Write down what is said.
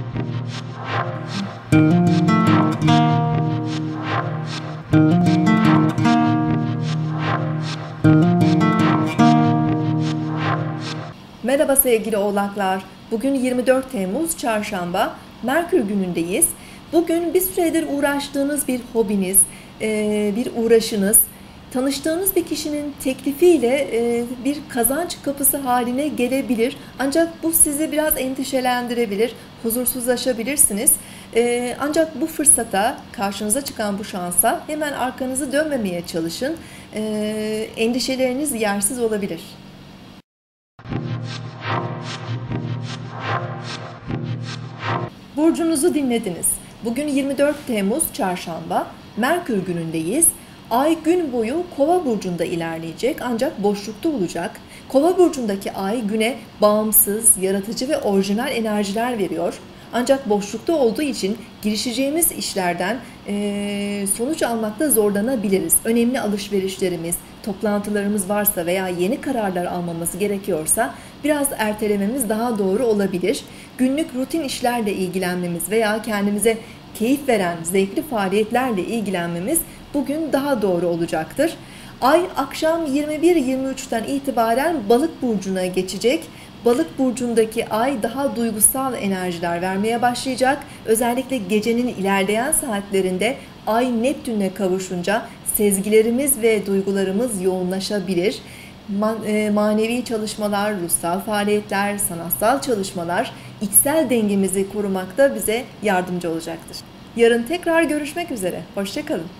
Merhaba sevgili oğlaklar. Bugün 24 Temmuz Çarşamba. Merkür günündeyiz. Bugün bir süredir uğraştığınız bir hobiniz, bir uğraşınız, tanıştığınız bir kişinin teklifiyle bir kazanç kapısı haline gelebilir. Ancak bu sizi biraz endişelendirebilir, huzursuzlaşabilirsiniz. Ancak bu fırsata, karşınıza çıkan bu şansa hemen arkanızı dönmemeye çalışın. Endişeleriniz yersiz olabilir. Burcunuzu dinlediniz. Bugün 24 Temmuz Çarşamba, Merkür günündeyiz. Ay gün boyu Kova burcunda ilerleyecek ancak boşlukta olacak. Kova burcundaki ay güne bağımsız, yaratıcı ve orijinal enerjiler veriyor. Ancak boşlukta olduğu için girişeceğimiz işlerden sonuç almakta zorlanabiliriz. Önemli alışverişlerimiz, toplantılarımız varsa veya yeni kararlar almamız gerekiyorsa biraz ertelememiz daha doğru olabilir. Günlük rutin işlerle ilgilenmemiz veya kendimize keyif veren zevkli faaliyetlerle ilgilenmemiz bugün daha doğru olacaktır. Ay akşam 21-23'ten itibaren Balık burcuna geçecek. Balık burcundaki ay daha duygusal enerjiler vermeye başlayacak. Özellikle gecenin ilerleyen saatlerinde ay Neptün'le kavuşunca sezgilerimiz ve duygularımız yoğunlaşabilir. Manevi çalışmalar, ruhsal faaliyetler, sanatsal çalışmalar içsel dengemizi korumakta bize yardımcı olacaktır. Yarın tekrar görüşmek üzere. Hoşça kalın.